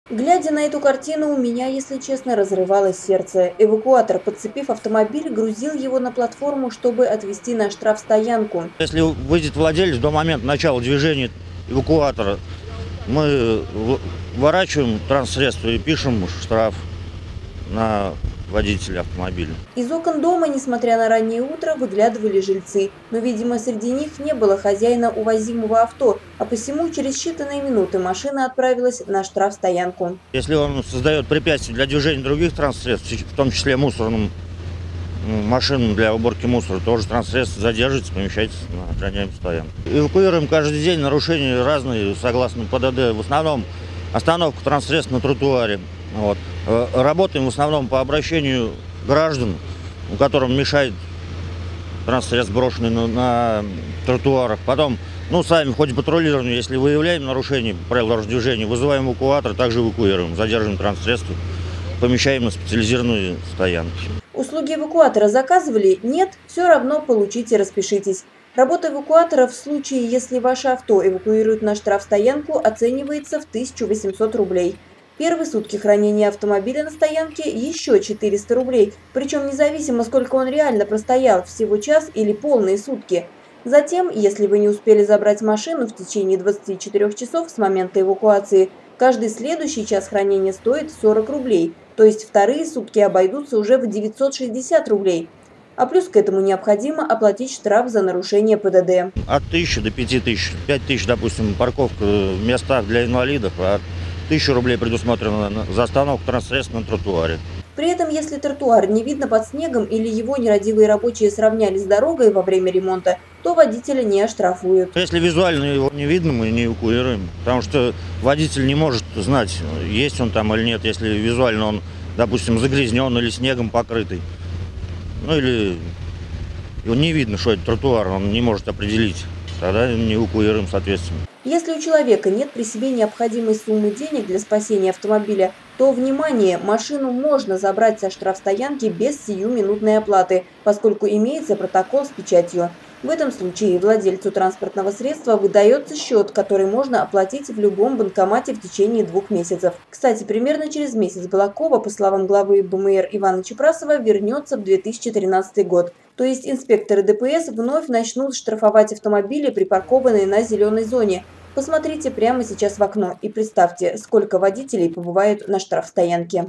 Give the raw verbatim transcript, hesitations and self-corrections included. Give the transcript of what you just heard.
Глядя на эту картину, у меня, если честно, разрывалось сердце. Эвакуатор, подцепив автомобиль, грузил его на платформу, чтобы отвезти на штрафстоянку. Если выйдет владелец до момента начала движения эвакуатора, мы выворачиваем транссредство и пишем штраф на водителя автомобиля. Из окон дома, несмотря на раннее утро, выглядывали жильцы. Но, видимо, среди них не было хозяина увозимого авто, а посему через считанные минуты машина отправилась на штрафстоянку. Если он создает препятствия для движения других транссредств, в том числе мусорным машинам для уборки мусора, тоже транссредство задерживается, помещается на охраняемую стоянку. Эвакуируем каждый день, нарушения разные, согласно ПДД. В основном остановка транссредств на тротуаре. Вот. Работаем в основном по обращению граждан, которым мешает транссредств, брошенный на, на тротуарах. Потом, ну, сами в ходе патрулирования, если выявляем нарушение правил дорожного движения, вызываем эвакуатор, также эвакуируем, задерживаем транссредства, помещаем на специализированные стоянки. Услуги эвакуатора заказывали? Нет? Все равно получите, распишитесь. Работа эвакуатора в случае, если ваше авто эвакуируют на штрафстоянку, оценивается в тысячу восемьсот рублей. Первые сутки хранения автомобиля на стоянке еще четыреста рублей, причем независимо, сколько он реально простоял, всего час или полные сутки. Затем, если вы не успели забрать машину в течение двадцати четырёх часов с момента эвакуации, каждый следующий час хранения стоит сорок рублей, то есть вторые сутки обойдутся уже в девятьсот шестьдесят рублей. А плюс к этому необходимо оплатить штраф за нарушение ПДД. От тысячи до пяти тысяч. пять тысяч, допустим, парковка в местах для инвалидов, а тысяча рублей предусмотрено за остановку транссредств на тротуаре. При этом, если тротуар не видно под снегом или его нерадивые рабочие сравняли с дорогой во время ремонта, то водителя не оштрафуют. Если визуально его не видно, мы не эвакуируем, потому что водитель не может знать, есть он там или нет, если визуально он, допустим, загрязнен или снегом покрытый. Ну или его не видно, что это тротуар, он не может определить. Тогда не эвакуируем, соответственно. Если у человека нет при себе необходимой суммы денег для спасения автомобиля, то, внимание, машину можно забрать со штрафстоянки без сиюминутной оплаты, поскольку имеется протокол с печатью. В этом случае владельцу транспортного средства выдается счет, который можно оплатить в любом банкомате в течение двух месяцев. Кстати, примерно через месяц Балакова, по словам главы БМР Ивана Чепрасова, вернется в две тысячи тринадцатый год. То есть инспекторы ДПС вновь начнут штрафовать автомобили, припаркованные на зеленой зоне. Посмотрите прямо сейчас в окно и представьте, сколько водителей побывают на штрафстоянке.